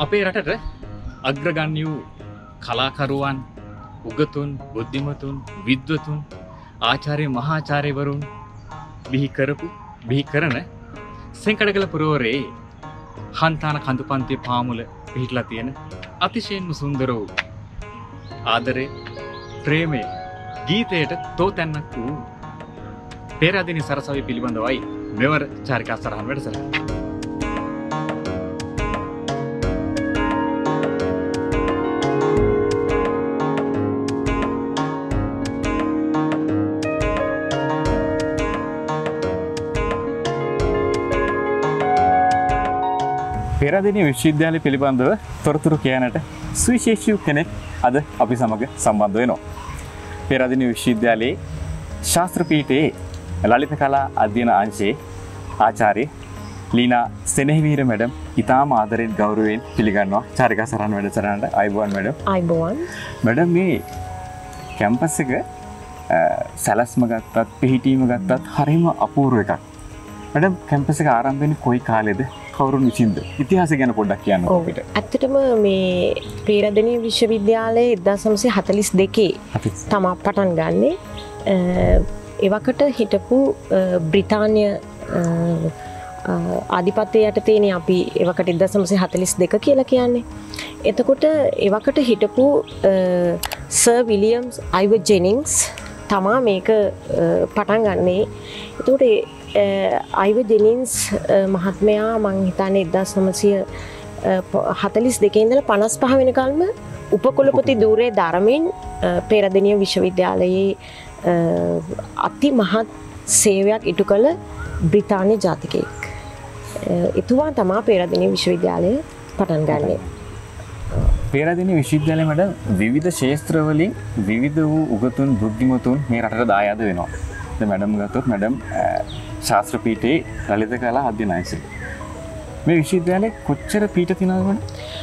අපේ රටට අග්‍රගණ්‍ය වූ කලාකරුවන්, උගතුන්, බුද්ධිමතුන්, විද්වතුන්, ආචාර්ය මහාචාර්යවරුන් බිහි කරන සෙන්කඩගල පුරවරේ හන්තාන කඳුපන්තිය පාමුල පිහිටලා තියෙන අතිශයින්ම සුන්දර වූ ආදරේ, ප්‍රේමය, ගීතයට තෝතැන්නක් වූ පේරාදෙණිය සරසවිය පිළිබඳවයි මෙවර චාරිකා සටහන් වැඩසටහන. පේරාදෙණිය විශ්වවිද්‍යාලය පිළිබඳව තොරතුරු කියනට සුවිශේෂී කෙනෙක් අද අපි සමග සම්බන්ධ වෙනවා. පේරාදෙණිය විශ්වවිද්‍යාලයේ ශාස්ත්‍ර පීඨයේ ලලිත කලා අධ්‍යයන අංශයේ ආචාර්ය ලීනා සෙනෙහවීර මැඩම් ඉතාම ආදරයෙන් ගෞරවයෙන් පිළිගන්නවා චාරිකා සටහන වැඩසටහනට. ආයුබෝවන් මැඩම්. ආයුබෝවන්. මැඩම් මේ කැම්පස් එක සැලැස්ම ගත්තත් පිහිටීම ගත්තත් හරිම අපූර්ව එකක්. මැඩම් කැම්පස් එක ආරම්භ වෙන්නේ කොයි කාලෙද? කවුරුන් විසින්ද? ඉතිහාසය ගැන පොඩ්ඩක් කියන්න අපිට. ඇත්තටම මේ පේරාදෙණිය විශ්වවිද්‍යාලයේ 1942 තමා පටන් ගන්නේ. එවකට හිටපු බ්‍රිතාන්‍ය ආධිපත්‍ය යටතේනේ අපි එවකට 1942 කියලා කියන්නේ. එතකොට එවකට හිටපු සර් විලියම්ස් අයිවර් ජෙනින්ග්ස් තමා මේක පටන් ගන්නේ. එතකොට අයිවර් ජෙනින්ග්ස් මහත්මයා මං හිතන්නේ 1942 ඉඳලා 55 වෙනකල්ම උපකුලපති ධූරයේ ධර්මයෙන් පේරාදෙණිය විශ්වවිද්‍යාලයේ අති මහත් සේවයක් ඉටු කළ බ්‍රිතාන්‍ය ජාතිකයෙක්. එතුමා තමා පේරාදෙණිය විශ්වවිද්‍යාලය පටන් ගන්නේ. පේරාදෙණිය විශ්වවිද්‍යාලය මට විවිධ ක්ෂේත්‍රවලින් විවිධ වූ උගතුන්, බුද්ධිමතුන් මේ රටට දායාද වෙනවා. දැන් මැඩම් ගත්තොත් මැඩම් ශාස්ත්‍ර පීඨයේ ලලිත කලා අධ්‍යයන අංශය. මේ විශ්වවිද්‍යාලයේ කොච්චර පීඨ තියෙනවද?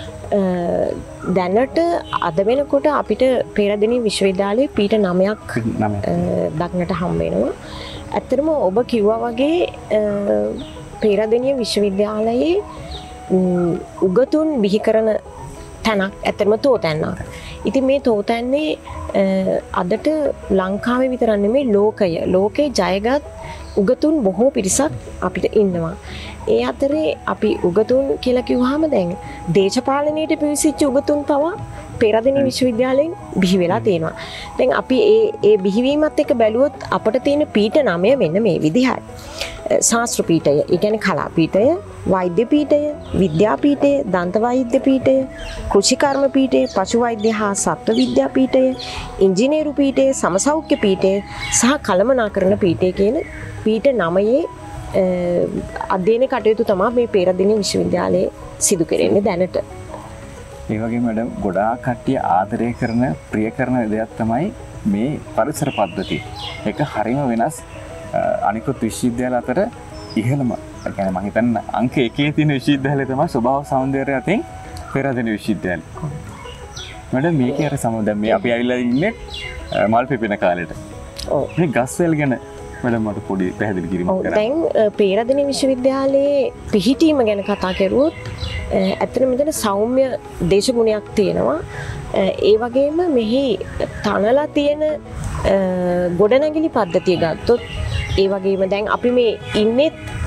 දැනට අද වෙනකොට අපිට පේරාදෙණිය විශ්වවිද්‍යාලයේ පීඨ 9ක් දක්නට හම්බ වෙනවා. ඇත්තටම ඔබ කිව්වා වගේ පේරාදෙණිය විශ්වවිද්‍යාලයේ උගතුන් බිහි කරන තැනක් ඇත්තටම තෝතැන්නක්. ඉතින් මේ තෝතැන්නේ අදට ලංකාවේ විතරක් නෙමෙයි ලෝකේ ජයගත් උගතුන් බොහෝ පිරිසක් අපිට ඉන්නවා. ඒ අතරේ අපි උගතුන් කියලා කිව්වහම දැන් දේශපාලනයට පිවිසිච්ච උගතුන් පවා පේරාදෙණිය විශ්වවිද්‍යාලයෙන් බිහි වෙලා තියෙනවා. දැන් අපි ඒ බිහිවීමත් එක්ක බැලුවොත් අපිට තියෙන පීඨ 9 වෙන්න මේ විදිහයි. ශාස්ත්‍ර පීඨය, ඒ කියන්නේ කලා පීඨය, වෛද්‍ය පීඨය, විද්‍යා පීඨය, දන්ත වෛද්‍ය පීඨය, කෘෂිකර්ම පීඨය, පශු වෛද්‍ය හා සත්ත්ව විද්‍යා පීඨය, ඉංජිනේරු පීඨය, සමසෞඛ්‍ය පීඨය සහ කළමනාකරණ පීඨය කියන පීඨ 9 අධ්‍යයන කටයුතු තමයි මේ පේරාදෙණිය විශ්වවිද්‍යාලයේ සිදු කෙරෙන්නේ දැනට. ඒ වගේ මැඩම් ගොඩාක් කට්ටිය ආදරය කරන, ප්‍රිය කරන දෙයක් තමයි මේ පරිසර පද්ධතිය. ඒක හරිම වෙනස් අනිකුත් විශ්වවිද්‍යාල අතර ඉහළම. ඒ කියන්නේ මම හිතන්නේ අංක 1 තියෙන විශ්වවිද්‍යාලය තමයි ස්වභාව සෞන්දර්යය අතින් පේරාදෙණිය විශ්වවිද්‍යාලය. මැඩම් මේකේ අර දැන් මේ අපි ඇවිල්ලා ඉන්නේ මල් පිපෙන කාලෙට. ඔව්. මේ ගස්වැල් ගැන මැඩම් මට පොඩි පැහැදිලි කිරීමක් කරන්න. දැන් පේරාදෙණිය විශ්වවිද්‍යාලයේ පිහිටීම ගැන කතා කරුවොත් ඇත්තට මෙතන සෞම්‍ය දේශගුණයක් තියෙනවා. ඒ වගේම මෙහි තනලා තියෙන ගොඩනැගිලි පද්ධතිය ගත්තොත් ඒ වගේම දැන් අපි මේ ඉන්නේ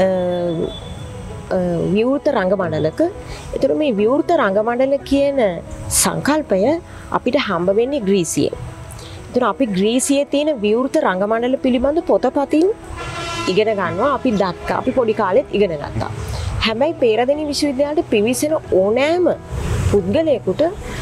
විවෘත රංග මණ්ඩලක. ඒතර මේ විවෘත රංග මණ්ඩල කියන සංකල්පය අපිට හම්බ වෙන්නේ ග්‍රීසියෙන්. ඒතර අපි ග්‍රීසියේ තියෙන විවෘත රංග මණ්ඩල පිළිබඳ පොතපතින් ඉගෙන ගන්නවා. අපි දැක්කා. අපි පොඩි කාලෙත් ඉගෙන ගත්තා. හැබැයි පේරාදෙණිය විශ්වවිද්‍යාලයට පිවිසෙන ඕනෑම පුද්ගලයෙකුට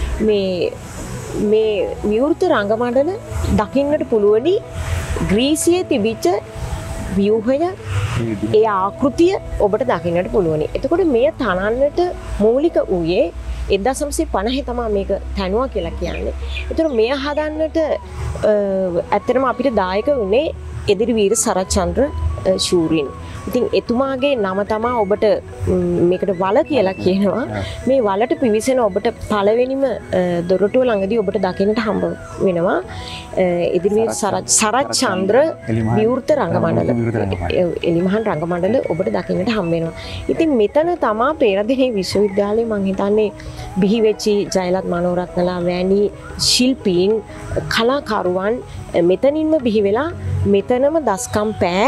මේ විවෘත රංග මණ්ඩල දකින්නට පුළුවනි ග්‍රීසියේ තිබිච්ච ව්‍යුහය, ඒ ආකෘතිය ඔබට දකින්නට පුළුවනි. එතකොට මේ තනන්නට මූලික වූයේ 1950 තමයි මේක තනුවා කියලා කියන්නේ. ඒතර මෙය හදන්නට ඇත්තටම අපිට දායක වුණේ එදිරිවීර සරච්චන්ද්‍ර ශූරින්. ඉතින් එතුමාගේ නම තමා ඔබට මේකට වල කියලා කියනවා. මේ වලට පිවිසෙන ඔබට පළවෙනිම දොරටුව ළඟදී ඔබට දකින්නට හම්බ වෙනවා ඉදිරියේ සරත් චන්ද්‍ර විවෘත රංගමණ්ඩල එලිමහන් රංගමණ්ඩල ඔබට දකින්නට හම්බ වෙනවා. ඉතින් මෙතන තමා පේරාදෙණිය විශ්වවිද්‍යාලයේ මම හිතන්නේ බිහි වෙච්චි ජයලත් මනෝරත්නලා වැනි ශිල්පීන් කලාකරුවන් මෙතනින්ම බිහි වෙලා මෙතනම දස්කම් පෑ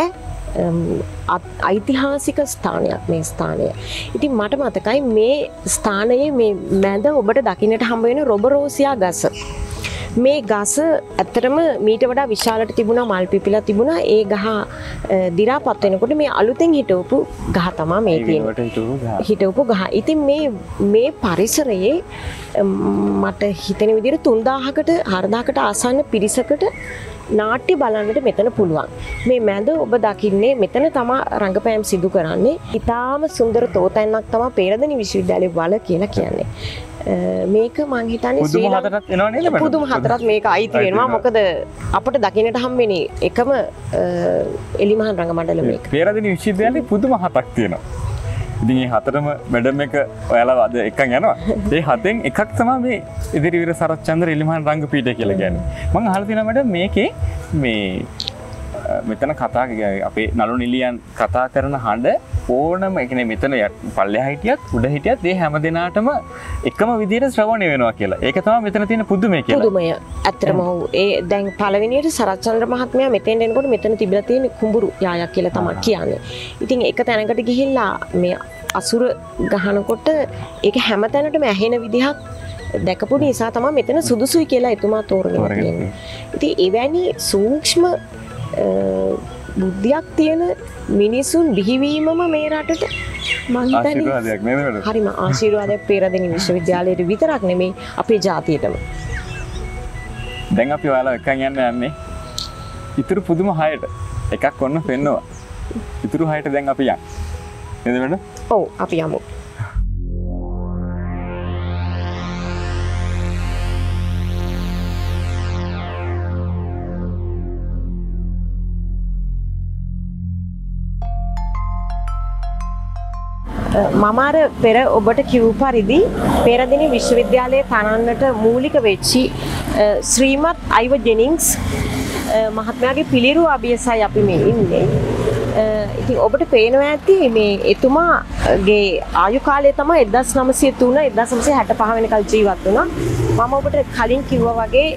ඓතිහාසික ස්ථානයක් මේ ස්ථානය. ඉතින් මට මතකයි මේ ස්ථානයේ මේ මැද ඔබට දකින්නට හම්බ වෙන රොබරෝසියා ගස. මේ ගස ඇත්තටම මීට වඩා විශාලට තිබුණා, මල් පිපිලා තිබුණා. ඒ ගහ දිරාපත් වෙනකොට මේ අලුතෙන් හිටවපු ගහ තමයි මේ තියෙන්නේ. හිටවපු ගහ. ඉතින් මේ පරිසරයේ මට හිතෙන විදිහට 3000කට 4000කට ආසන්න පිරිසකට නාට්‍ය බලන්නට මෙතන පුළුවන්. මේ මැද ඔබ දකින්නේ මෙතන තමා රංගපෑම් සිදු කරන්නේ. ඉතාම සුන්දර තෝතැන්නක් තමා පේරාදෙණිය විශ්වවිද්‍යාලයේ වල කියලා කියන්නේ. මේක මං හිතන්නේ පුදුම හතරක් එනවා නේද මට? පුදුම හතරක් මේක අයිති වෙනවා. මොකද අපිට දකින්නට හම්බෙන්නේ එකම එලිමහන් රංගමණ්ඩල මේක. පේරාදෙණිය විශ්වවිද්‍යාලයේ පුදුම හතක් තියෙනවා. ඉතින් මේ හතරම මැඩම් එක ඔයාලා අද එකන් යනවා. ඒ හතෙන් එකක් තමයි මේ ඉදිරිවිර සරච්චන්ද්‍ර එලිමහන් රංගපීඨය කියලා කියන්නේ. මම අහලා තියෙනවා මැඩම් මේකේ මේ මෙතන කතා අපේ නළු නිලියන් කතා කරන හඬ ඕනම ඒ කියන්නේ මෙතන පල්ලෙහා හිටියත් උඩ හිටියත් ඒ හැම දිනාටම එකම විදිහට ශ්‍රවණය වෙනවා කියලා. ඒක තමයි මෙතන තියෙන පුදුමය කියලා. පුදුමය. ඇත්තටම ඒ දැන් පළවෙනියට සරච්චන්ද්‍ර මහත්මයා මෙතෙන් එනකොට මෙතන තිබිලා තියෙන කුඹුරු යායක් කියලා තමයි කියන්නේ. ඉතින් එක තැනකට ගිහිල්ලා මේ අසුර ගහනකොට ඒක හැම තැනටම ඇහෙන විදිහක් දැකපු නිසා තමයි මෙතන සුදුසුයි කියලා එතුමා තෝරගෙන තියෙන්නේ. ඉතින් එවැනි සූක්ෂම බුද්ධියක් තියෙන මිනිසුන් බිහිවීමම මේ රටට මම හිතන්නේ ආශිර්වාදයක් නේද මැඩම්? හරිම ආශිර්වාදයක් පේරාදෙණිය විශ්වවිද්‍යාලයට විතරක් නෙමෙයි අපේ ජාතියටම. දැන් අපි ඔයාලා එකන් යන්නේ ඉතුරු පුදුම 6ට. එකක් ඔන්න පෙන්නවා. ඉතුරු 6ට දැන් අපි යන්. නේද මැඩම්? ඔව් අපි යමු. මම අර පෙර ඔබට කිව් පරිදි පේරාදෙණිය විශ්වවිද්‍යාලයේ තනන්නට මූලික වෙච්චි ශ්‍රීමත් අයිව ජෙනින්ග්ස් මහත්මයාගේ පිළිරුව අභියසයි අපි මේ ඉන්නේ. ඉතින් ඔබට පේනවා ඇති මේ එතුමාගේ ආයු කාලය තමයි 1903 1965 වෙනකල් ජීවත් වුණා. මම ඔබට කලින් කිව්වා වගේ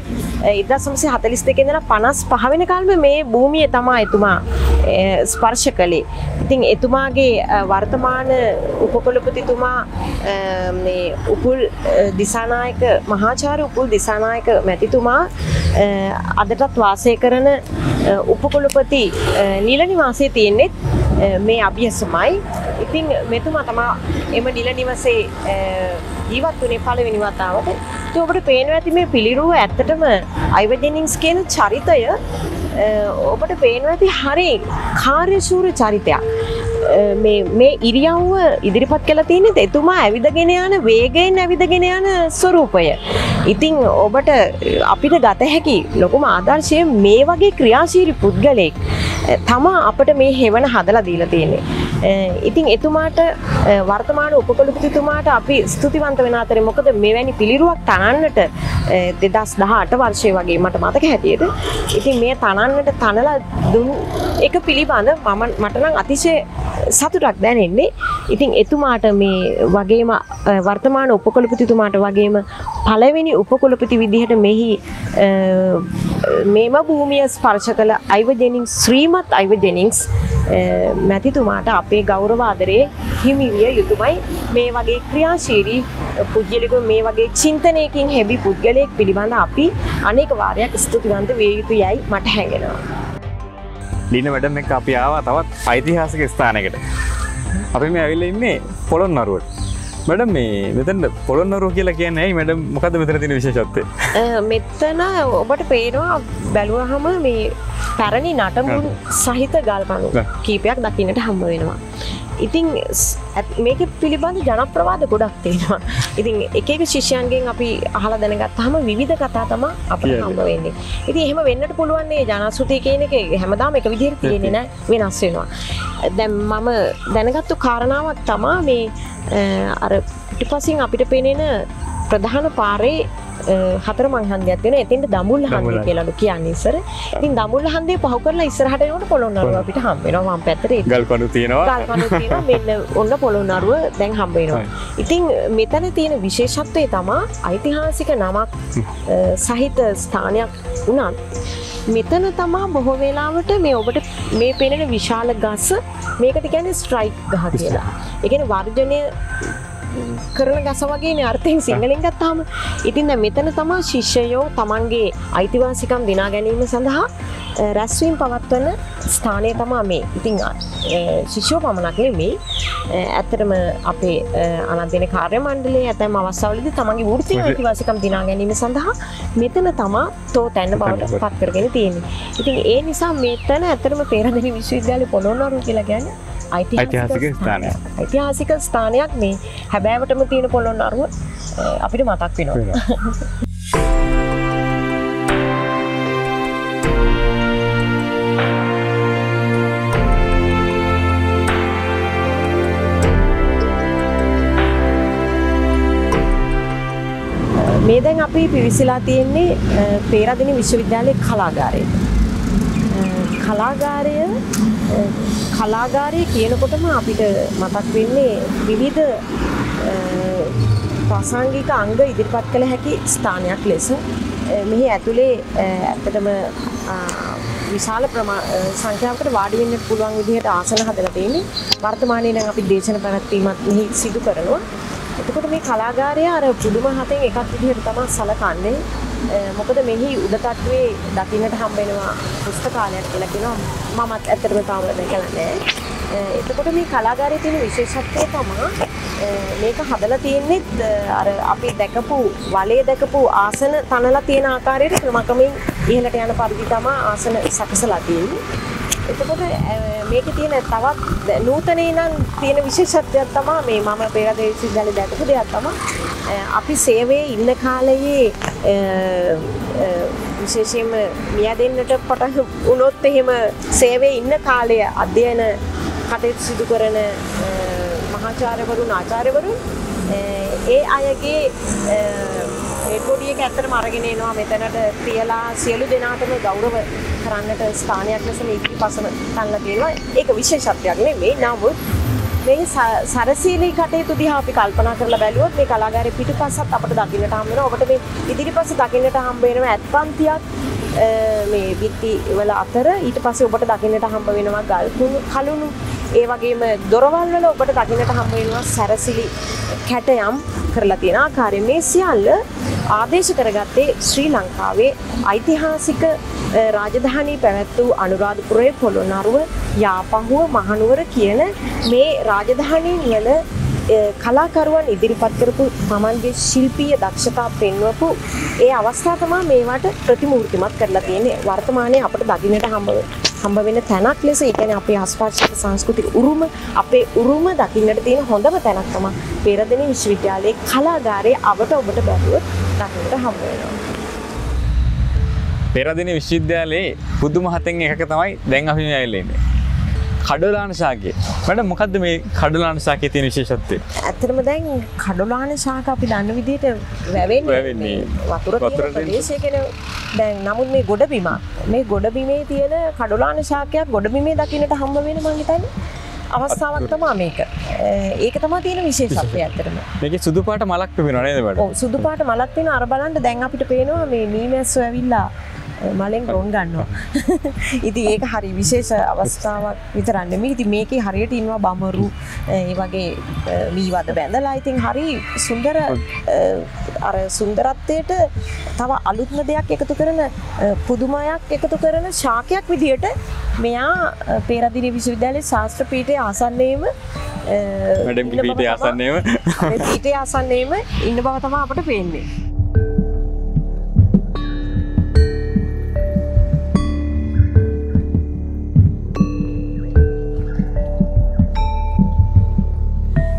1942 ඉඳලා 55 වෙනකල්ම මේ භූමිය තමයි එතුමා ස්පර්ශ කළේ. ඉතින් එතුමාගේ වර්තමාන උපකුලපතිතුමා මේ උපුල් දිසානායක මහාචාර්ය උපුල් දිසානායක මැතිතුමා අදටත් වාසය කරන උපකුලපති නිල නිවාසයේ තියෙන්නේ මේ අභියසමයි. ඉතින් මෙතුමා තමයි එම නිල නිවසේ ජීවත් වුණේ පළවෙනි වතාවට. ඉතින් ඔබට පේනවා ඇති මේ පිළිරුව ඇත්තටම අයිව ජෙනින්ග්ස් කියන චරිතය ඔබට පේනවා ඇති හරි කාර්යශූර චරිතයක්. මේ ඉරියව්ව ඉදිරිපත් කළා තියෙන්නේ එතුමා ඇවිදගෙන යන වේගයෙන් ඇවිදගෙන යන ස්වරූපය. ඉතින් ඔබට අපිට ගත හැකි ලොකුම ආදර්ශය මේ වගේ ක්‍රියාශීලී පුද්ගලෙක් තමා අපිට මේ හෙවණ හදලා දීලා තියෙන්නේ. ඉතින් එතුමාට වර්තමාන උපකුලපතිතුමාට අපි ස්තුතිවන්ත වෙන අතරේ මොකද මෙවැනි පිළිරුවක් තනන්නට 2018 වර්ෂයේ වගේ මට මතක හැටියට ඉතින් මේ තනන්නට තනලා දුන් එක පිළිබඳ මට නම් අතිශය සතුටක් දැනෙන්නේ. ඉතින් එතුමාට මේ වගේම වර්තමාන උපකුලපතිතුමාට වගේම පළවෙනි උපකුලපති විදිහට මෙහි මේම භූමිය ස්පර්ශ කළ අයිව ජෙනින්ග්ස් ශ්‍රීමත් අයිව ජෙනින්ග්ස් මැතිතුමාට අපේ ගෞරව ආදරේ හිමි විය යුතුමයි. මේ වගේ ක්‍රියාශීලී පුද්ගලයෙකු මේ වගේ චින්තනයකින් හැබි පුද්ගලයෙක් පිළිබඳ අපි අනේක වාරයක් ස්තුතිවන්ත විය යුතුයයි මට හැඟෙනවා. ලීන මැඩම් එක්ක අපි ආවා තවත් ඓතිහාසික ස්ථානයකට. අපි මේ ඇවිල්ලා ඉන්නේ පොළොන්නරුවට. මැඩම් මේ මෙතන පොළොන්නරුව කියලා කියන්නේ ඇයි මැඩම් මොකද්ද මෙතන තියෙන විශේෂත්වය? මෙතන ඔබට පේනවා බැලුවහම මේ පැරණි නටඹුන් සහිත ගල්කණු කීපයක් දකින්නට හම්බ වෙනවා. ඉතින් මේක පිළිබඳ ජනප්‍රවාද ගොඩක් තියෙනවා. ඉතින් එක එක ශිෂ්‍යයන්ගෙන් අපි අහලා දැනගත්තාම විවිධ කතා තමයි අපිට හම්බ වෙන්නේ. ඉතින් එහෙම වෙන්නට පුළුවන් මේ ජනශ්‍රුතිය කියන එක හැමදාම එක විදිහට තියෙන්නේ නැහැ, වෙනස් වෙනවා. දැන් මම දැනගත්තු කාරණාවක් තමයි මේ අර පිටිපසින් අපිට පේන ප්‍රධාන පාරේ හතර මංහන්දියක් වෙන එතෙන්ට දඹුල්ල හන්දිය කියලාලු කියන්නේ ඉස්සර. ඉතින් දඹුල්ල හන්දිය පහු කරලා ඉස්සරහට එනකොට පොළොන්නරුව අපිට හම්බ වෙනවා වම් පැත්තේ. ගල්කණු තියෙනවා. ගල්කණු තියෙනවා. මෙන්න ඔන්න පොළොන්නරුව දැන් හම්බ වෙනවා. ඉතින් මෙතන තියෙන විශේෂත්වය තමයි ඓතිහාසික නමක් සහිත ස්ථානයක් වුණත් මෙතන තමයි බොහෝ වෙලාවට මේ ඔබට මේ පේන විශාල ගස මේකට කියන්නේ ස්ට්‍රයික් ගහ කියලා. ඒ කියන්නේ වර්ජනය කරන ගස වගේ අර්ථයෙන් සිංහලෙන් ගත්තාම ඉතින් දැන් මෙතන තමයි ශිෂ්‍යයෝ තමන්ගේ අයිතිවාසිකම් දිනා ගැනීම සඳහා රැස්වීම පවත්වන ස්ථානය තමයි මේ. ඉතින් ශිෂ්‍යෝ පමණක් නෙමෙයි ඇත්තටම අපේ අනන්තන කාර්ය මණ්ඩලයේ ඇතැම් අවස්ථාවලදී තමන්ගේ වෘත්තීය අයිතිවාසිකම් දිනා ගැනීම සඳහා මෙතන තමයි තෝතැන්න බවට පත් කරගෙන තියෙන්නේ. ඉතින් ඒ නිසා මෙතන ඇත්තටම පේරාදෙණිය විශ්වවිද්‍යාලයේ පොළොන්නරුව කියලා කියන්නේ ඓතිහාසික ස්ථානයක්. මේ හැබෑවටම තියෙන පොළොන්නරුව අපිට මතක් වෙනවා. මේ දැන් අපි පිවිසලා තියෙන්නේ පේරාදෙණිය විශ්වවිද්‍යාලයේ කලාගාරය කියනකොටම අපිට මතක් වෙන්නේ විවිධ ප්‍රාසංගික අංග ඉදිරිපත් කළ හැකි ස්ථානයක් ලෙස. මෙහි ඇතුලේ ඇත්තටම විශාල සංඛ්‍යාවකට වාඩි වෙන්න පුළුවන් විදිහට ආසන හදලා තියෙන්නේ. වර්තමානයේ නම් අපි දේශන පැවැත්වීමත් මෙහි සිදු කරනවා. එතකොට මේ කලාගාරය අර පුදුම හතෙන් එකක් විදිහට තමයි සලකන්නේ. මොකද මෙහි උඩ තට්ටුවේ දකින්නට හම්බ වෙනවා පුස්තකාලයක් කියලා කියනවා. මමත් ඇත්තටම තාම දැකලා නැහැ. එතකොට මේ කලාගාරයේ තියෙන විශේෂත්වය තමයි මේක හදලා තියෙන්නේ අර අපි දැකපු වලේ දැකපු ආසන තනලා තියෙන ආකාරයට ක්‍රමක්‍රමයෙන් ඉහළට යන පරිදි තමයි ආසන සකසලා තියෙන්නේ. එතකොට මේකේ තියෙන තවත් නූතනේ නම් තියෙන විශේෂත්වයක් තමයි මේ මම පේරාදෙණිය විශ්වවිද්‍යාලයේ දැකපු දෙයක් තමයි අපි සේවයේ ඉන්න කාලයේ විශේෂයෙන්ම මියදෙන්නට පටන් වුණොත් එහෙම සේවයේ ඉන්න කාලය අධ්‍යයන කටයුතු සිදු කරන මහාචාර්යවරුන් ආචාර්යවරුන් ඒ අයගේ ඒකොඩි එක ඇත්තටම අරගෙන එනවා මෙතනට තියලා සියලු දෙනාටම ගෞරව කරන්නට ස්ථානයක් ලෙස මේ ඉතිපසම තනලා තියෙනවා. ඒක විශේෂත්වයක් නෙමෙයි. නමුත් මේ සරසීලී කටයුතු දිහා අපි කල්පනා කරලා බැලුවොත් මේ කලාගාරයේ පිටුපස්සත් අපිට දකින්නට හම්බ වෙනවා. ඔබට මේ ඉදිරිපස්ස දකින්නට හම්බ වෙනවා ඇත්පන්තියක් මේ බිත්ති වල අතර. ඊට පස්සේ ඔබට දකින්නට හම්බ වෙනවා ගල් කලුණු. ඒ වගේම දොරවල් වල ඔබට දකින්නට හම්බ වෙනවා සරසිලි කැටයම් කරලා තියෙන ආකාරය. මේ සියල්ල ආදේශ කරගත්තේ ශ්‍රී ලංකාවේ ඓතිහාසික රාජධානී පැවැත් වූ අනුරාධපුරයේ පොළොන්නරුව යාපහුව මහනුවර කියන මේ රාජධානීන් වල කලාකරුවන් ඉදිරිපත් කරපු තමන්ගේ ශිල්පීය දක්ෂතා පෙන්වපු ඒ අවස්ථාව තමයි මේවට ප්‍රතිමූර්තිමත් කරලා තියෙන්නේ. වර්තමානයේ අපිට දකින්නට හම්බ වෙන තැනක් ලෙස ඒ කියන්නේ අපේ ආස්වාදික සංස්කෘතික උරුම අපේ උරුම දකින්නට තියෙන හොඳම තැනක් තමයි පේරාදෙණිය විශ්වවිද්‍යාලයේ කලාගාරයේ අවට ඔබට බැලුවොත් දකින්නට හම්බ වෙනවා. පේරාදෙණිය විශ්වවිද්‍යාලයේ පුදුම හතෙන් එකක තමයි දැන් අපි මේ ඇවිල්ලා ඉන්නේ. කඩොලාන ශාකය. මඩම් මොකද්ද මේ කඩොලාන ශාකයේ තියෙන විශේෂත්වය? ඇත්තටම දැන් කඩොලාන ශාක අපි දන්න විදිහට වැවෙන්නේ වතුර තියෙන ප්‍රදේශයක දැන් නමුත් මේ ගොඩබිමේ තියෙන කඩොලාන ශාකයක් ගොඩබිමේ දකින්නට හම්බ වෙන මං හිතන්නේ අවස්ථාවක් තමයි මේක. ඒක තමයි තියෙන විශේෂත්වය ඇත්තටම. මේකේ සුදු පාට මලක් පෙවෙනව නේද මඩම්? ඔව් සුදු පාට මලක් වෙනවා. අර බලන්න දැන් අපිට පේනවා මේ මීමැස්සෝ ඇවිල්ලා මලෙන් ගොන් ගන්නවා. ඉතින් ඒක හරි විශේෂ අවස්ථාවක් විතරක් නෙමෙයි. ඉතින් මේකේ හරියට ඉන්නවා බමරු ඒ වගේ මීවද බැඳලා. ඉතින් හරි සුන්දර අර සුන්දරත්වයට තව අලුත්ම දෙයක් එකතු කරන පුදුමයක් එකතු කරන ශාකයක් විදියට මෙයා පේරාදෙණිය විශ්වවිද්‍යාලයේ ශාස්ත්‍ර පීඨයේ ආසන්නයේම පීඨයේ ආසන්නයේම ඉන්න බව තමයි අපට පේන්නේ.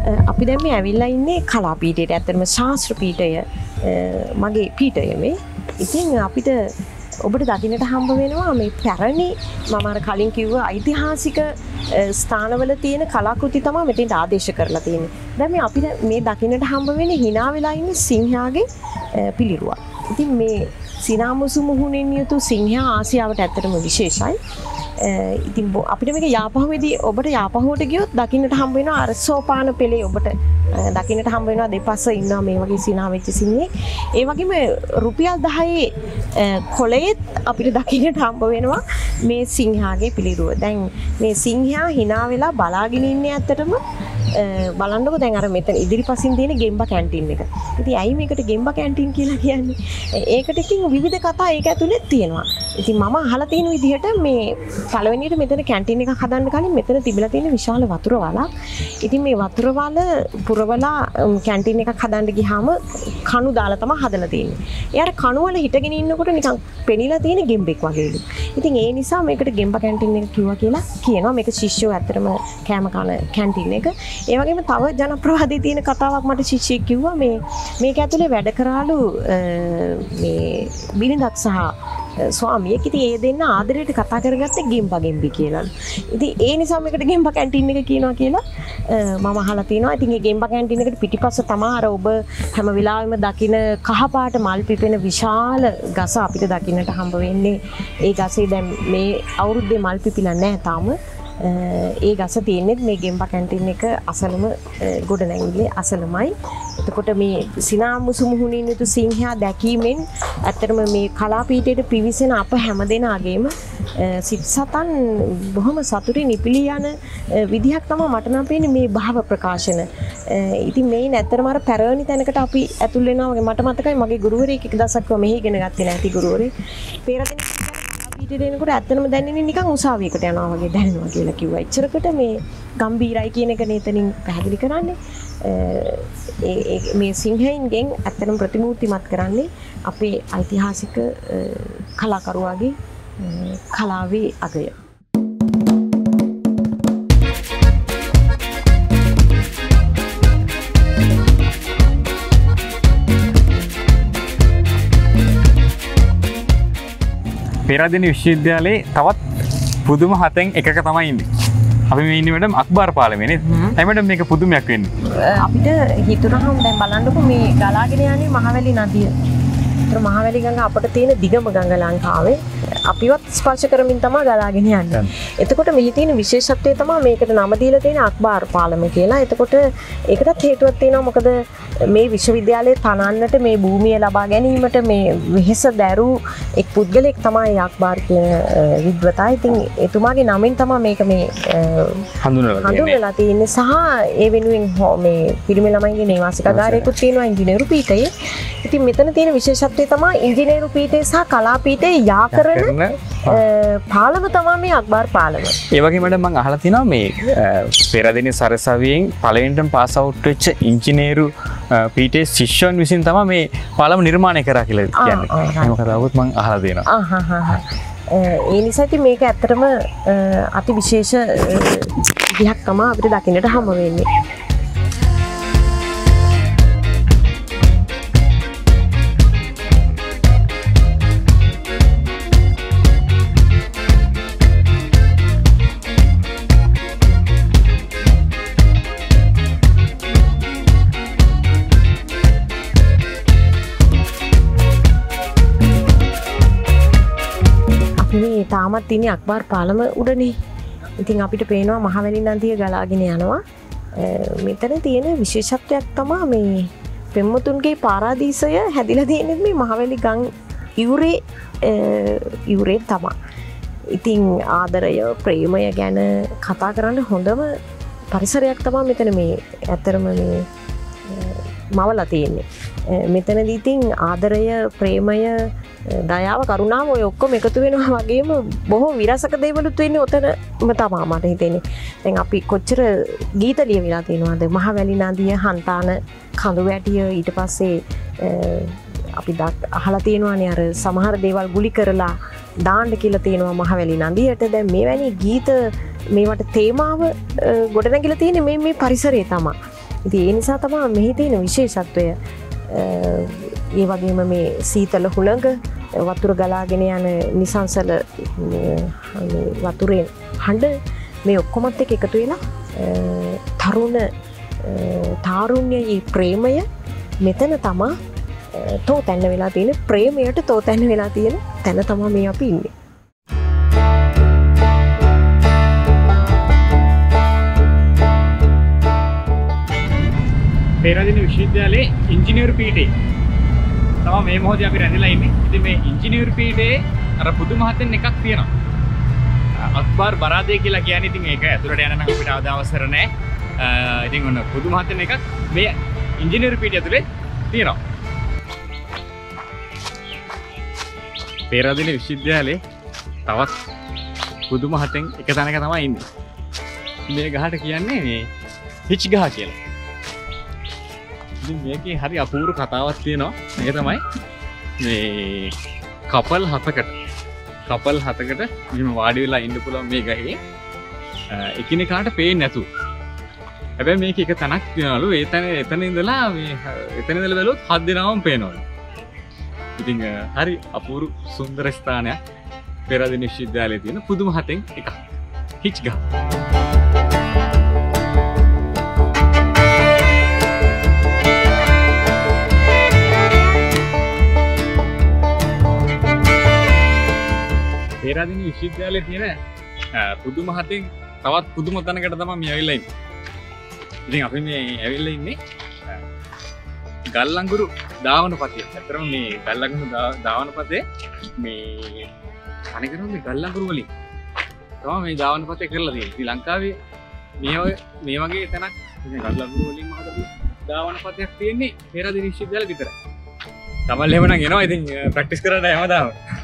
අපි දැන් මේ ඇවිල්ලා ඉන්නේ කලා පීඨයට. ඇත්තටම ශාස්ත්‍ර පීඨය මගේ පීඨය මේ. ඉතින් අපිට ඔබට දකින්නට හම්බ වෙනවා මේ පැරණි මම අර කලින් කිව්ව ඓතිහාසික ස්ථානවල තියෙන කලාකෘති තමයි මෙතෙන්ට ආදේශ කරලා තියෙන්නේ. දැන් මේ අපිට මේ දකින්නට හම්බ වෙන්නේ hina වෙලා ඉන්නේ සිංහයාගේ පිළිරුවක්. ඉතින් මේ සිනාමුසු මුහුණින් යුතු සිංහයා ආසියාවට ඇත්තටම විශේෂයි. ඉතින් අපිට මේක යාපහුවේදී ඔබට යාපහුවට ගියොත් දකින්නට හම්බ වෙනවා අර සෝපාන පෙළේ ඔබට දකින්නට හම්බ වෙනවා දෙපස්ස ඉන්නවා මේ වගේ සිනා වෙච්ච සිංහෙක්. ඒ වගේම රුපියල් 10 කොළයේත් අපිට දකින්නට හම්බ වෙනවා මේ සිංහයාගේ පිළිරුව. දැන් මේ සිංහයා hina වෙලා බලාගෙන ඉන්නේ ඇත්තටම බලන්නකො දැන් අර මෙතන ඉදිරිපසින් තියෙන ගෙම්බා කැන්ටින් එක. ඉතින් ඇයි මේකට ගෙම්බා කැන්ටින් කියලා කියන්නේ? ඒකට ඉතින් විවිධ කතා ඒක ඇතුලේ තියෙනවා. ඉතින් මම අහලා තියෙන විදිහට මේ පළවෙනියට මෙතන කැන්ටින් එකක් හදන්න කලින් මෙතන තිබිලා තියෙන විශාල වතුර වලක්. ඉතින් මේ වතුර වල පුරවලා කැන්ටින් එකක් හදන්න ගියාම කණු දාලා තමයි හදලා තියෙන්නේ. ඒ අර කණු වල හිටගෙන ඉන්නකොට නිකන් පෙනිලා තියෙන ගෙම්බෙක් වගේලු. ඉතින් ඒ නිසා මේකට ගෙම්බා කැන්ටින් එක කිව්වා කියලා කියනවා. මේක ශිෂ්‍යෝ ඇත්තටම කෑම කන කැන්ටින් එක. ඒ වගේම තව ජනප්‍රවාදයේ තියෙන කතාවක් මට ශිෂ්‍යෙක් කිව්වා මේක ඇතුලේ වැඩ කරාලු මේ බිරිඳක් සහ ස්වාමියෙක්. ඉතින් ඒ දෙන්න ආදරයට කතා කරගත්තේ ගෙම්බා ගෙම්බි කියලා. ඉතින් ඒ නිසා මේකට ගෙම්බා කැන්ටින් එක කියනවා කියලා මම අහලා තියෙනවා. ඉතින් මේ ගෙම්බා කැන්ටින් එකට පිටිපස්ස තමයි අර ඔබ හැම වෙලාවෙම දකින කහපාට මල් පිපෙන විශාල ගස අපිට දකින්නට හම්බ වෙන්නේ. ඒ ගසේ දැන් මේ අවුරුද්දේ මල් පිපිලා නැහැ තාම. ඒ ගස තියෙන්නේ මේ ගෙම්බා කැන්ටින් එක අසලම ගොඩනැගිල්ලේ අසලමයි. එතකොට මේ සිනාමුසු මුහුණින් යුතු සිංහයා දැකීමෙන් ඇත්තටම මේ කලාපීඨයට පිවිසෙන අප හැමදෙනාගේම සිත් සතන් බොහොම සතුටින් ඉපිලී යන විදිහක් තමයි මට නම් පේන්නේ මේ භාව ප්‍රකාශන. ඉතින් මේ නැත්තරම අර පැරණි තැනකට අපි ඇතුල් වෙනවා වගේ මට මතකයි මගේ ගුරුවරයෙක් එක දවසක් මෙහි ඉගෙන ගත්තේ නැති ගුරුවරයෙක්. පෙරදින පීඨයට එනකොට ඇත්තටම දැනෙන්නේ නිකන් උසාවියකට යනවා වගේ දැනෙනවා කියලා කිව්වා. එච්චරකට මේ ගම්බීරයි කියන එක නේතනින් පැහැදිලි කරන්නේ. මේ සිංහයන්ගෙන් ඇත්තටම ප්‍රතිමූර්තිමත් කරන්නේ අපේ ඓතිහාසික කලාකරුවාගේ කලාවේ අගය. පෙරදින විශ්වවිද්‍යාලයේ තවත් පුදුම 7න් එකක තමයි ඉන්නේ. අපි මේ ඉන්නේ මැඩම් අක්බාර පාලමේ නේද? ඇයි මැඩම් මේක පුදුමයක් වෙන්නේ? අපිට හිතුනහම දැන් බලන්නකො මේ ගලාගෙන යන්නේ මහවැලි නදිය. ඒතර මහවැලි ගඟ අපිට තියෙන දිගම ගඟ ලංකාවේ. අපිවත් ස්පර්ශ කරමින් තමයි ගලාගෙන යන්නේ. එතකොට මෙහි තියෙන විශේෂත්වය තමයි මේකට නම දීලා තියෙන අක්බාර පාලම කියලා. එතකොට ඒකටත් හේතුවක් තියෙනවා. මොකද මේ විශ්වවිද්‍යාලයේ තනන්නට මේ භූමිය ලබා ගැනීමට මේ වෙහෙස දැරූ එක් පුද්ගලෙක් තමයි අක්බාර් කියන විද්වතා. ඉතින් එතුමාගේ නමින් තමයි මේක මේ හඳුන්වලා තියෙන්නේ. සහ ඒ වෙනුවෙන් මේ පිරිමි ළමයින්ගේ නිවාසිකාගාරයකුත් තියෙනවා ඉංජිනේරු පීඨයේ. ඉතින් මෙතන තියෙන විශේෂත්වය තමයි ඉංජිනේරු පීඨය සහ කලා පීඨය යා කරන පාලම තමයි මේ අක්බාර් පාලම. ඒ වගේ මඩම් මම අහලා තිනවා මේ පෙරදින සරසවියෙන් පළවෙනිටම පාස් අවුට් වෙච්ච ඉංජිනේරු පීඨයේ ශිෂ්‍යයන් විසින් තමයි මේ පාලම නිර්මාණය කරා කියලා කියන්නේ. එහෙම කතාවකුත් මම අහලා තියෙනවා. ඒ නිසා ඉතින් මේක ඇත්තටම අති විශේෂ විදිහක් තමයි අපිට දකින්නට හම්බ වෙන්නේ. තාමත් තියන්නේ අක්බාර් පාලම උඩනේ. ඉතින් අපිට පේනවා මහවැලි නදිය ගලාගෙන යනවා. මෙතන තියෙන විශේෂත්වයක් තමයි මේ පෙම්වතුන්ගේ පාරාදීසය හැදිලා තියෙන්නේ මේ මහවැලි ගම් ඉවුරේ තමයි. ඉතින් ආදරය ප්‍රේමය ගැන කතා කරන්න හොඳම පරිසරයක් තමයි මෙතන මේ ඇත්තරම මේ මවලා තියෙන්නේ. මෙතනදී ඉතින් ආදරය ප්‍රේමය දයාව කරුණාව ඔය ඔක්කොම එකතු වෙනවා වගේම බොහෝ විරසක දේවලුත් වෙන්නේ ඔතනම තමයි මට හිතෙන්නේ. දැන් අපි කොච්චර ගීත ලියවිලා තියෙනවද? මහවැලි නදිය, හන්තාන කඳු වැටිය, ඊට පස්සේ අපි අහලා තියෙනවානේ අර සමහර දේවල් ගුලි කරලා දාන්න කියලා තියෙනවා මහවැලි නදියට. දැන් මේවැනි ගීත මේවට තේමාව ගොඩනැගිලා තියෙන්නේ මේ පරිසරයේ තමයි. ඉතින් ඒ නිසා තමයි මෙහි තියෙන විශේෂත්වය. ඒ වගේම මේ සීතල හුළඟ වතුර ගලාගෙන යන නිසංසල වතුරේ හඬ මේ ඔක්කොමත් එක්ක එකතු වෙලා තරුණ තාරුණ්‍යයේ ප්‍රේමය මෙතන තමා තෝතැන්න වෙලා තියෙන ප්‍රේමයට තෝතැන්න වෙලා තියෙන තැන තමා මේ අපි ඉන්නේ. පේරාදෙණිය විශ්වවිද්‍යාලයේ ඉංජිනේරු පීඨයේ තමයි මේ මොහොතේ අපි රැඳිලා ඉන්නේ. ඉතින් මේ ඉංජිනේරු පීඨයේ අර පුදුම හතෙන් එකක් තියෙනවා. අක්බර් බරාදේ කියලා කියන්නේ ඉතින් ඒක ඇතුළට යන්න නම් අපිට අවසර නැහැ. ඉතින් ඔන්න පුදුම හතෙන් එකක් මේ ඉංජිනේරු පීඨය ඇතුලේ තියෙනවා. පේරාදෙණිය විශ්වවිද්‍යාලයේ තවත් පුදුම හතෙන් එක තැනක තමයි ඉන්නේ. මේ ගහට කියන්නේ මේ හිච් ගහ කියලා. ඉතින් මේකේ හරි අපූර්ව කතාවක් තියෙනවා. මේක තමයි මේ කපල් හතකට මෙහෙම වාඩි වෙලා ඉන්න පුළුවන් මේ ගහේ එකිනෙකාට පේන්නේ නැතු. හැබැයි මේක එක තැනක් තියනලු. එතන ඉඳලා බැලුවොත් 7 දෙනාම පේනවලු. ඉතින් හරි අපූර්ව සුන්දර ස්ථානයක් පේරාදෙණිය විශ්වවිද්‍යාලයේ තියෙන පුදුම හතෙන් එකක්. හිච් ගහ. පේරාදෙණිය විශ්වවිද්‍යාලයේ තියෙන පුදුම හතෙන් තවත් පුදුම තැනකට තමයි මේ ඇවිල්ලා ඉන්නේ. ඉතින් අපි මේ ඇවිල්ලා ඉන්නේ ගල්ලංගුරු දාවනපතේ. අතරම මේ ගල්ලංගුරු දාවනපතේ මේ අනිකරම මේ ගල්ලංගුරු වලින් තමයි මේ දාවනපතේ කරලා තියෙන්නේ. ශ්‍රී ලංකාවේ මේ වගේ තැනක් මේ ගල්ලංගුරු වලින් හදපු දාවනපතයක් තියෙන්නේ පේරාදෙණිය විශ්වවිද්‍යාලේ විතරයි. තමල් එහෙම නම් එනවා. ඉතින් ප්‍රැක්ටිස් කරන්න හැමදාම.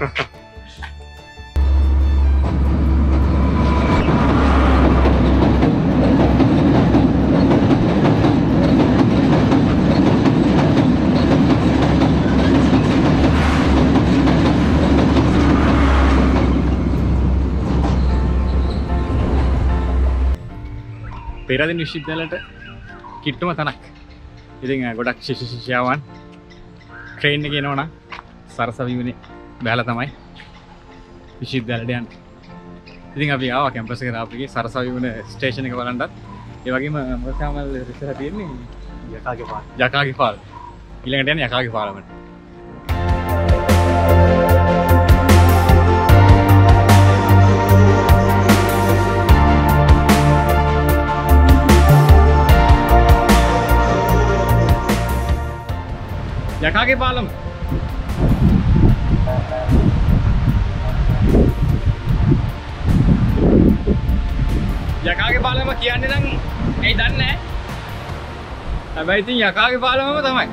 පේරාදෙණිය විශ්වවිද්‍යාලයට කිට්ටුම තැනක්. ඉතින් ගොඩක් ශිෂ්‍යයන් ට්‍රේන් එකේ එනවනම් සරසවියුනේ බැලලා තමයි විශ්වවිද්‍යාලයට යන්නේ. ඉතින් අපි ආවා කැම්පස් එකට ආපුගේ සරසවියුනේ ස්ටේෂන් එක බලන්නත්. ඒ වගේම මොකක්ද ඉස්සරහ තියෙන්නේ යකාගේ පාල. ඊළඟට යන්නේ යකාගේ පාලමට. යකාගේ පාලම. යකාගේ පාලම කියන්නේ නම් ඇයි දන්නේ නැහැ. හැබැයි ඉතින් යකාගේ පාලමම තමයි.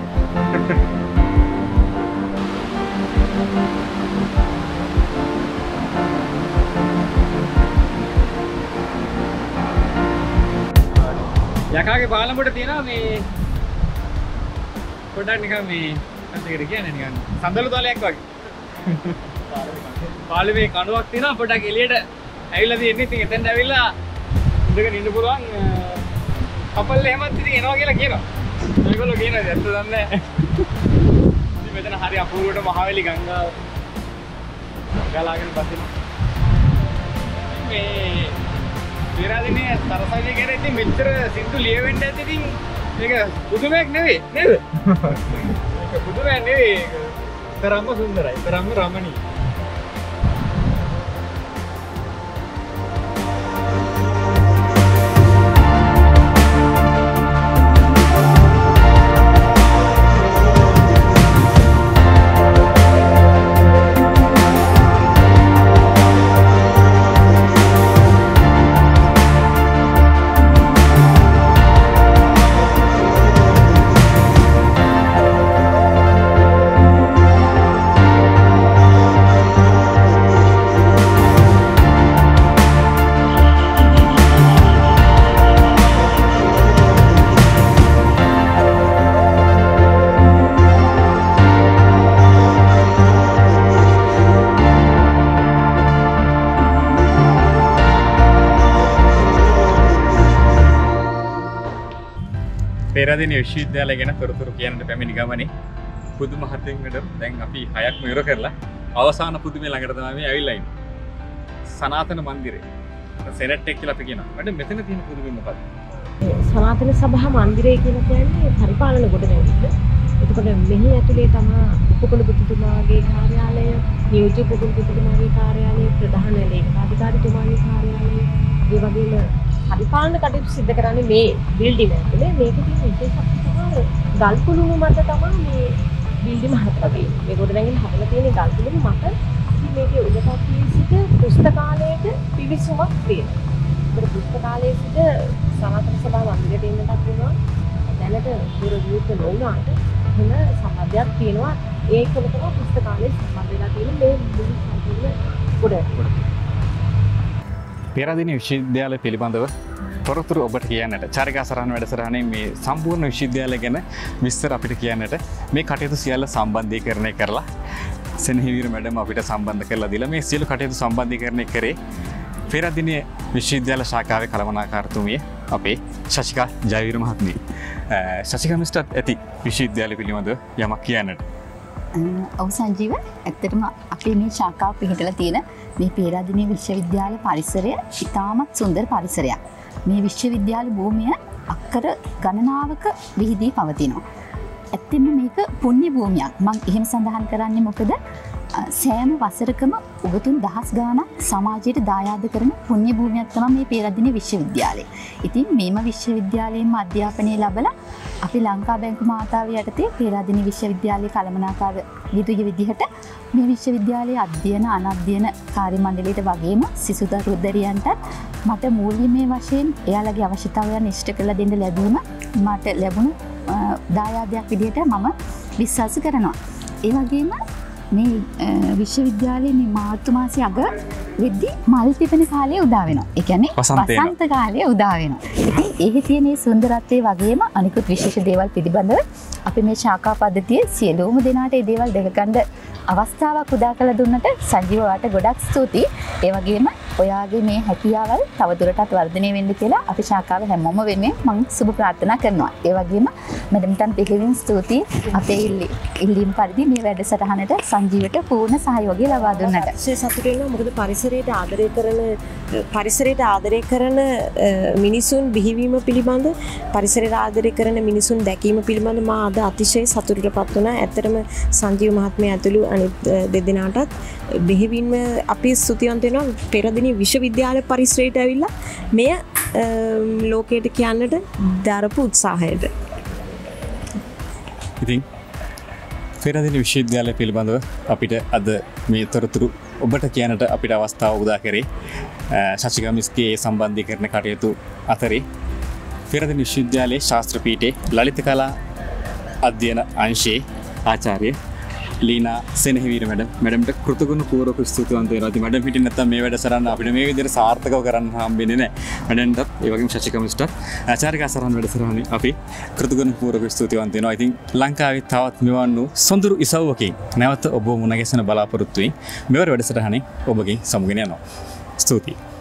යකාගේ පාලමට තියෙනවා මේ පොඩ්ඩක් නිකන් මේ අන්තිකට කියන්නේ නිකන් සඳලු තලයක් වගේ. පාලමේ කණුවක් තියෙනවා පොඩ්ඩක් එළියට ඇවිල්ලා තියෙන්නේ. ඉතින් එතෙන්ට ඇවිල්ලා ඉඳගෙන ඉන්න පුළුවන්. කපල් එහෙමත් ඉතින් එනවා කියලා කියනවා. ඒගොල්ලෝ කියනවා ඇත්ත දන්නේ නැහැ. ඉතින් මෙතන හරි අපූර්වට මහවැලි ගංගාව ගලාගෙන බසිනවා. මේ පේරාදෙණිය සරසවිය කියන්නේ ඉතින් මෙච්චර සින්දු ලියවෙන්න ඇති ඉතින් මේක පුදුමයක් නෙවෙයි නේද? මේක පුදුමයක් නෙවෙයි. තරම්ම සුන්දරයි. තරම්ම රමණීය. පෙරදින විශ්වවිද්‍යාලය ගැන තොරතුරු කියන්නට පැමිණි ගමනේ පුදුම හදින්කට දැන් අපි 6ක්ම ඉවර කරලා අවසාන පුදුමේ ළඟට තමයි මේ ඇවිල්ලා ඉන්නේ. සනාතන මන්දිරය. සෙනට් එක කියලා අපි කියනවා. මට මෙතන තියෙන පුදුමේ මොකක්ද? සනාතන සභා මන්දිරය කියලා කියන්නේ පරිපාලන ගොඩනැගිල්ල. එතකොට මෙහි ඇතුලේ තමයි උපකුලපතිතුමාගේ කාර්යාලය, නියෝජ්‍ය උපකුලපතිතුමාගේ කාර්යාලය, ප්‍රධාන ලේකකාධිකාරිතුමාගේ කාර්යාලය, ඒ වගේම පරිපාලන කටයුතු සිදු කරන්නේ මේ බිල්ඩින් ඇතුලේ. මේක තියෙන විශේෂත්වය තමයි ගල් කුළුණු මත තමයි මේ බිල්ඩින් හදලා තියෙන්නේ. මේ ගොඩනැගිල්ල හදලා තියෙන්නේ ගල් කුළුණු මත. ඉතින් මේකේ උඩටත් සිට පුස්තකාලයට පිවිසුමක් තියෙනවා. ඒතර පුස්තකාලයේ සිට සනාතන සභා මන්දිරයට එන්නටත් වෙනවා. දැනට දුර වියුත් නොවුනාට එහෙම සම්බන්ධයක් තියෙනවා. ඒකල තමයි පුස්තකාලයේ සම්බන්ධ වෙලා තියෙන මේ මුළු සම්පූර්ණ ගොඩ. පෙරදින විශ්වවිද්‍යාලය පිළිබඳව තොරතුරු ඔබට කියන්නට චාරිකා සරහන වැඩසටහනේ මේ සම්පූර්ණ විශ්වවිද්‍යාලය ගැන විස්තර අපිට කියන්නට මේ කටයුතු සියල්ල සම්බන්ධීකරණය කරලා සෙනෙහිවීර මැඩම් අපිට සම්බන්ධ කරලා දීලා මේ සියලු කටයුතු සම්බන්ධීකරණය කරේ පෙරදින විශ්වවිද්‍යාල ශාඛාවේ කළමනාකාරතුමිය අපේ ශශිකා ජයවීර මහත්මිය. ශශිකා මිස්ටර් ඇති විශ්වවිද්‍යාලය පිළිබඳව යමක් කියන්නට. ඔව් සංජීව, ඇත්තටම අපේ මේ ශාඛාව පිහිටලා තියෙන මේ පේරාදෙණිය විශ්වවිද්‍යාල පරිසරය ඉතාමත් සුන්දර පරිසරයක්. මේ විශ්වවිද්‍යාල භූමිය අක්කර ගණනාවක විහිදී පවතිනවා. ඇත්තෙන්ම මේක පුණ්‍ය භූමියක්. මම එහෙම සඳහන් කරන්නේ මොකද සෑම වසරකම උගතුන් දහස් ගාණක් සමාජයට දායාද කරන පුණ්‍ය භූමියක් තමයි මේ පේරාදෙණිය විශ්වවිද්‍යාලය. ඉතින් මේම විශ්වවිද්‍යාලයෙන්ම අධ්‍යාපනය ලැබලා අපි ලංකා බැංකු මාතාව යටතේ පේරාදෙණිය විශ්වවිද්‍යාලයේ කළමනාකාර විදුලිය විදිහට මේ විශ්වවිද්‍යාලයේ අධ්‍යයන අනධ්‍යයන කාර්ය මණ්ඩලයට වගේම සිසු දරුදරියන්ටත් මට මූල්‍යමය වශයෙන් එයාලගේ අවශ්‍යතාවයන් ඉෂ්ට කරලා දෙන්න ලැබීම මට ලැබුණු දායාදයක් විදිහට මම විශ්වාස කරනවා. ඒ වගේම මේ විශ්වවිද්‍යාලයේ මේ මාර්තු මාසයේ අග වෙද්දී මල් පිපෙන කාලය උදා වෙනවා. ඒ කියන්නේ වසන්ත කාලය උදා වෙනවා. ඉතින් ඒකේ තියෙන මේ සුන්දරත්වයේ වගේම අනිකුත් විශේෂ දේවල් පිළිබඳව අපි මේ ශාඛා පද්ධතියේ සියලුම දෙනාට මේ දේවල් දෙක ගන්න අවස්ථාවක් උදා කළ දුන්නට සංජීව වාට ගොඩක් ස්තුතියි. ඒ වගේම ඔයාගේ මේ හැකියාවල් තවදුරටත් වර්ධනය වෙන්න කියලා අපි ශාඛාව හැමෝම වෙනුවෙන් මම සුබ ප්‍රාර්ථනා කරනවා. ඒ වගේම මැඩම්ටන් පිළිගින් ස්තුතියි අපේ ඉල්ලීම් පරිදි මේ වැඩසටහනට සංජීවට පූර්ණ සහයෝගය ලබා දුන්නට. සතුටු වෙනවා. මොකද පරිසරයට ආදරය කරන මිනිසුන් බිහිවීම පිළිබඳ පරිසරයට ආදරය කරන මිනිසුන් දැකීම පිළිබඳ මා අද අතිශය සතුටටපත් වුණා. ඇත්තටම සංජීව මහත්මයා ඇතුළු අනිත් දෙදෙනාටත් බෙහෙවින්ම අපි ස්තුතිවන්ත වෙනවා පෙරදින විශ්වවිද්‍යාල පරිසරයට ඇවිල්ලා මෙය ලෝකයට කියන්නට දරපු උත්සාහයට. ඉතින් පෙරදින විශ්වවිද්‍යාලය පිළිබඳව අපිට අද මේ තොරතුරු ඔබට කියන්නට අපිට අවස්ථාව උදා කරේ ශශිකා මිස්ගේ සම්බන්ධීකරණ කටයුතු අතරේ පෙරදින විශ්වවිද්‍යාලයේ ශාස්ත්‍ර පීඨයේ ලලිත කලා අධ්‍යයන අංශයේ ආචාර්ය ලීනා සෙනෙහිවීර මැඩම්ට කෘතගුණ පූර්වක ස්තුතිවන්ත වෙනවා. ඉතින් මැඩම් හිටින් නැත්නම් මේ වැඩසටහන අපිට මේ විදිහට සාර්ථකව කරන්න හම්බෙන්නේ නැහැ. මැඩම්ටත් ඒ වගේම ශශිකා මිස්ටර් ආචාර්යකා සරණ වැඩසටහනේ අපි කෘතගුණ පූර්වක ස්තුතිවන්ත වෙනවා. ඉතින් ලංකාවේ තවත් මෙවන් වූ සොඳුරු ඉසව්වකින් නැවත ඔබ මුණ ගැසෙන බලාපොරොත්තු වෙමින් මෙවර වැඩසටහනේ ඔබගෙන් සමුගෙන යනවා. ස්තුතියි.